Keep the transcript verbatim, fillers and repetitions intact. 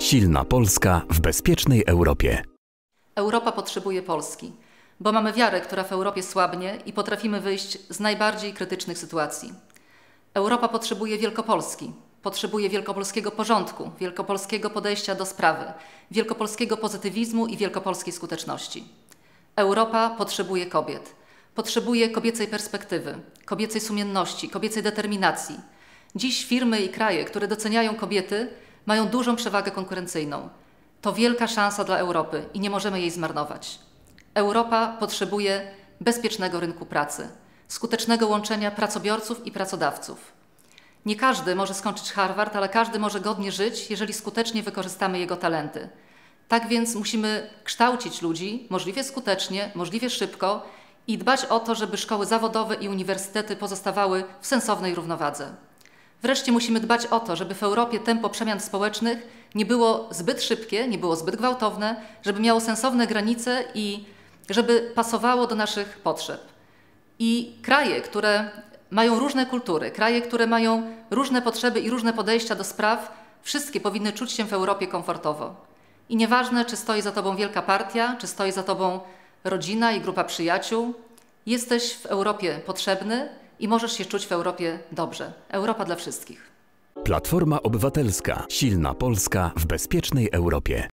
Silna Polska w bezpiecznej Europie. Europa potrzebuje Polski, bo mamy wiarę, która w Europie słabnie i potrafimy wyjść z najbardziej krytycznych sytuacji. Europa potrzebuje Wielkopolski, potrzebuje wielkopolskiego porządku, wielkopolskiego podejścia do sprawy, wielkopolskiego pozytywizmu i wielkopolskiej skuteczności. Europa potrzebuje kobiet, potrzebuje kobiecej perspektywy, kobiecej sumienności, kobiecej determinacji. Dziś firmy i kraje, które doceniają kobiety, mają dużą przewagę konkurencyjną. To wielka szansa dla Europy i nie możemy jej zmarnować. Europa potrzebuje bezpiecznego rynku pracy, skutecznego łączenia pracobiorców i pracodawców. Nie każdy może skończyć Harvard, ale każdy może godnie żyć, jeżeli skutecznie wykorzystamy jego talenty. Tak więc musimy kształcić ludzi możliwie skutecznie, możliwie szybko i dbać o to, żeby szkoły zawodowe i uniwersytety pozostawały w sensownej równowadze. Wreszcie musimy dbać o to, żeby w Europie tempo przemian społecznych nie było zbyt szybkie, nie było zbyt gwałtowne, żeby miało sensowne granice i żeby pasowało do naszych potrzeb. I kraje, które mają różne kultury, kraje, które mają różne potrzeby i różne podejścia do spraw, wszystkie powinny czuć się w Europie komfortowo. I nieważne, czy stoi za tobą wielka partia, czy stoi za tobą rodzina i grupa przyjaciół, jesteś w Europie potrzebny i możesz się czuć w Europie dobrze. Europa dla wszystkich. Platforma Obywatelska. Silna Polska w bezpiecznej Europie.